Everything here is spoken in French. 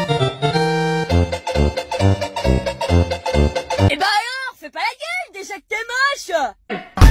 Eh ben alors, fais pas la gueule, déjà que t'es moche!